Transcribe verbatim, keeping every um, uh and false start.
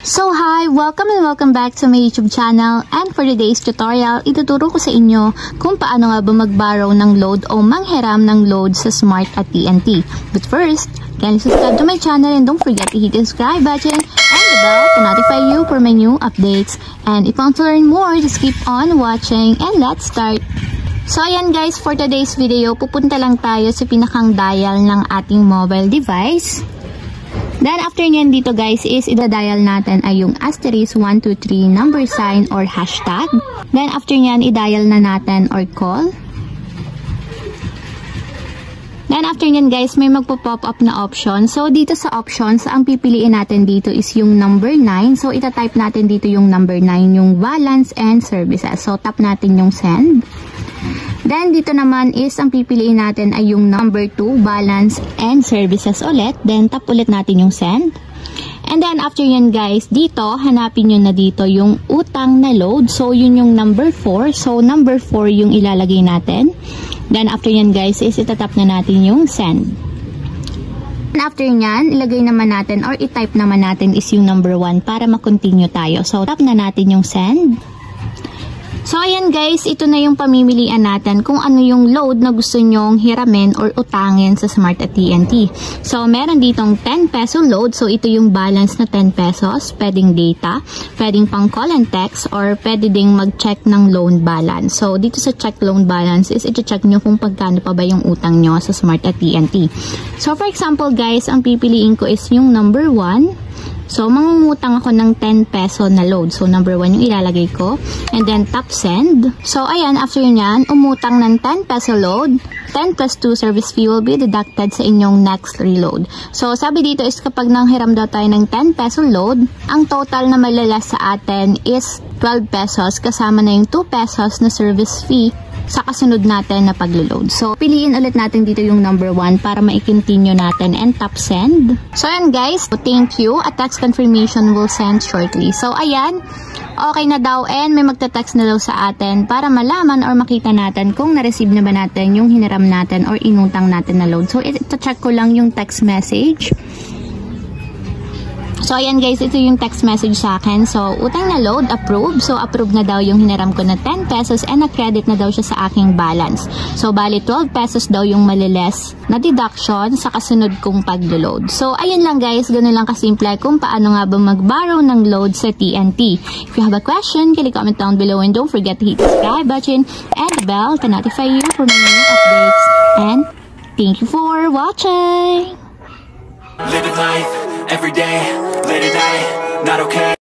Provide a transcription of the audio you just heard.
So hi! Welcome and welcome back to my YouTube channel, and for today's tutorial, ituturo ko sa inyo kung paano nga ba mag-borrow ng load o manghiram ng load sa Smart at T N T. But first, kindly subscribe to my channel and don't forget to hit the subscribe button and the bell to notify you for my new updates. And if you want to learn more, just keep on watching and let's start! So ayan guys, for today's video, pupunta lang tayo sa pinakang dial ng ating mobile device. Then after nyan dito guys is ida-dial natin ay yung asterisk one two three number sign or hashtag. Then after nyan i-dial na natin or call. Then after nyan guys may magpo-pop up na option. So dito sa options, ang pipiliin natin dito is yung number nine. So ita-type natin dito yung number nine, yung balance and services. So tap natin yung send. Then, dito naman is, ang pipiliin natin ay yung number two, balance and services ulit. Then, tap ulit natin yung send. And then, after yan guys, dito, hanapin nyo na dito yung utang na load. So, yun yung number four. So, number four yung ilalagay natin. Then, after yan guys, is itatap na natin yung send. And after nyan, ilagay naman natin or i-type naman natin is yung number one para ma-continue tayo. So, tap na natin yung send. So, ayan guys, ito na yung pamimilian natin kung ano yung load na gusto nyong hiramin or utangin sa Smart at T N T. So, meron ditong ten peso load. So, ito yung balance na ten pesos. Pwedeng data, pwedeng pang call and text, or pwede ding mag-check ng loan balance. So, dito sa check loan balance is iti-check nyo kung pagkano pa ba yung utang nyo sa Smart at T N T. So, for example guys, ang pipiliin ko is yung number one. So, mangungutang ako ng ten peso na load. So, number one yung ilalagay ko. And then, tap send. So, ayan, after nyan, umutang ng ten peso load. ten plus two service fee will be deducted sa inyong next reload. So, sabi dito is kapag nanghiram daw tayo ng ten peso load, ang total na malalas sa atin is twelve pesos kasama na yung two pesos na service fee sa kasunod natin na paglo-load. So, piliin ulit natin dito yung number one para ma-continue natin and tap send. So, ayan guys. Thank you. A text confirmation will send shortly. So, ayan. Okay na daw and may magta-text na daw sa atin para malaman or makita natin kung na-receive na ba natin yung hiniram natin or inutang natin na load. So, ito check ko lang yung text message. So, ayan guys, ito yung text message sa akin. So, utang na load, approved. So, approved na daw yung hiniram ko na ten pesos and na-credit na daw siya sa aking balance. So, bali twelve pesos daw yung maliles na deduction sa kasunod kong pag-load. So, ayun lang guys, ganun lang kasimple kung paano nga ba mag-borrow ng load sa T N T. If you have a question, kindly comment down below and don't forget to hit the subscribe button and the bell to notify you for my new updates. And thank you for watching! Living life, every day, late at night, not okay.